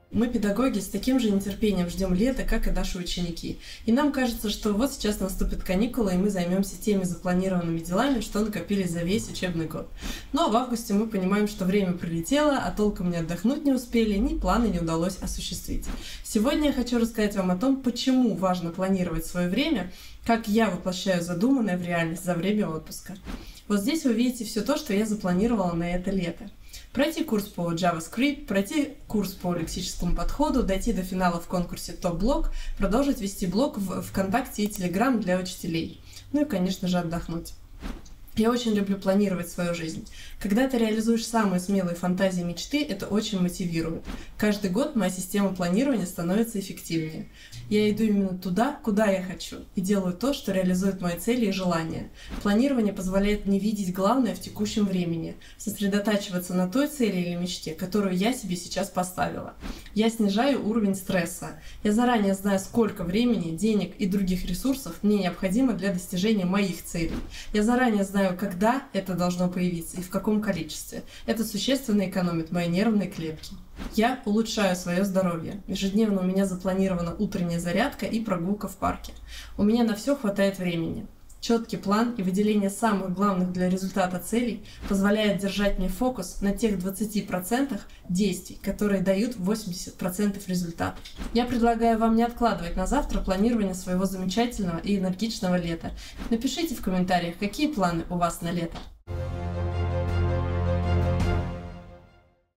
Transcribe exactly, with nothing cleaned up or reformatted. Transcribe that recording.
Мы, педагоги, с таким же нетерпением ждем лета, как и наши ученики. И нам кажется, что вот сейчас наступят каникулы, и мы займемся теми запланированными делами, что накопились за весь учебный год. Ну а в августе мы понимаем, что время пролетело, а толком ни отдохнуть не успели, ни планы не удалось осуществить. Сегодня я хочу рассказать вам о том, почему важно планировать свое время, как я воплощаю задуманное в реальность за время отпуска. Вот здесь вы видите все то, что я запланировала на это лето. Пройти курс по JavaScript, пройти курс по лексическому подходу, дойти до финала в конкурсе топ-блог, продолжить вести блог в ВКонтакте и Телеграм для учителей. Ну и, конечно же, отдохнуть. Я очень люблю планировать свою жизнь. Когда ты реализуешь самые смелые фантазии и мечты, это очень мотивирует. Каждый год моя система планирования становится эффективнее. Я иду именно туда, куда я хочу, и делаю то, что реализует мои цели и желания. Планирование позволяет мне видеть главное в текущем времени, сосредотачиваться на той цели или мечте, которую я себе сейчас поставила. Я снижаю уровень стресса. Я заранее знаю, сколько времени, денег и других ресурсов мне необходимо для достижения моих целей. Я заранее знаю, когда это должно появиться и в каком количестве. Это существенно экономит мои нервные клетки. Я улучшаю свое здоровье. Ежедневно у меня запланирована утренняя зарядка и прогулка в парке. У меня на все хватает времени. Четкий план и выделение самых главных для результата целей позволяет держать мне фокус на тех двадцати процентах действий, которые дают восемьдесят процентов результата. Я предлагаю вам не откладывать на завтра планирование своего замечательного и энергичного лета. Напишите в комментариях, какие планы у вас на лето.